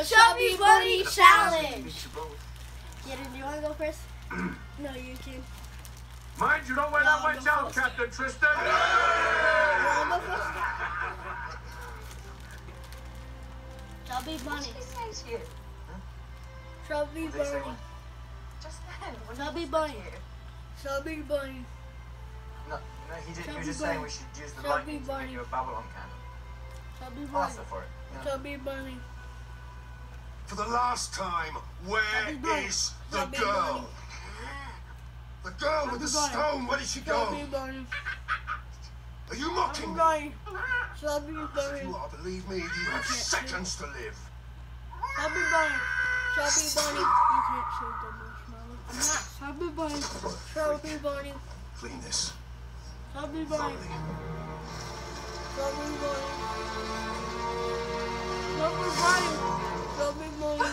Chubby Bunny Challenge. Yeah, do you want to go first? No, you can. Mind you don't wear that much out, Captain Tristan. You want to go first? Chubby Bunny. What did he say to you? Chubby What did they say? Bunny. Just then. when he Chubby was Bunny. with you. Chubby Bunny. No, he didn't. He Chubby was just Bunny. saying we should use the Chubby lightning to Bunny. make you a Babylon candle. Chubby I'll Bunny. ask her for it. Yeah. Chubby Bunny. For the last time, where Chubby Bunny. is the Chubby girl? Bunny. The girl with the Chubby Bunny. stone, where did she go? Chubby Bunny. Are you Chubby mocking me? Bunny. Chubby If Bunny. you are, believe me, you have seconds to live. Chubby Bunny. Chubby Bunny. You can't shoot the marshmallow. Chubby Bunny. Chubby Bunny. Clean this. Chubby Bunny. Thoroughly. Chubby Bunny. Chubby Bunny. Chubby Bunny.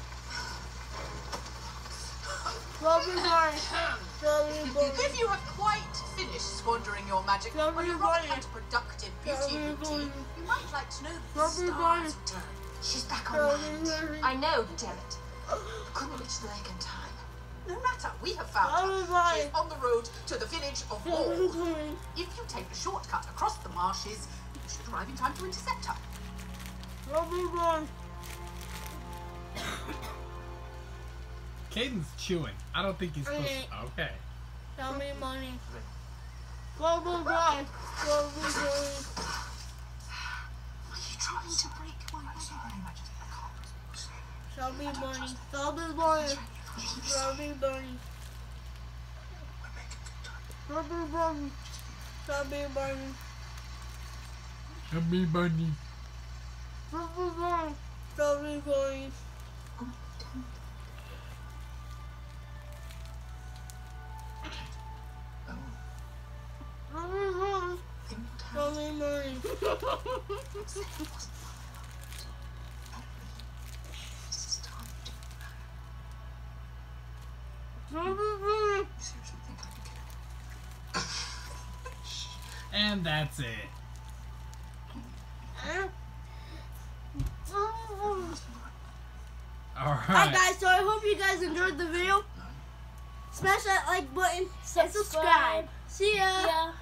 Chubby Bunny. Chubby Bunny. If you have quite finished squandering your magic Chubby on your Bunny. rather counterproductive beauty Chubby routine, Bunny. you might like to know that the Chubby Bunny. stars have turned. She's back on Chubby land. Bunny. I know, damn it. Couldn't reach the lake in time. No matter, we have found Chubby her. Bunny. She's on the road to the village of Chubby Wall. Bunny. If you take the shortcut across the marshes, you should arrive in time to intercept her. Chubby Bunny. Caden's chewing. I don't think he's supposed to. Okay. Chubby Bunny. Chubby Bunny. Chubby Bunny. Are you trying to break my magic? Chubby Bunny. Chubby Bunny. Chubby Bunny. Chubby Bunny. Chubby Bunny. Chubby bunny. Chubby Bunny. Chubby Bunny. Chubby Bunny. Chubby Bunny. Chubby Bunny. And that's it. Alright. Alright guys, so I hope you guys enjoyed the video. Smash that like button and subscribe. See ya.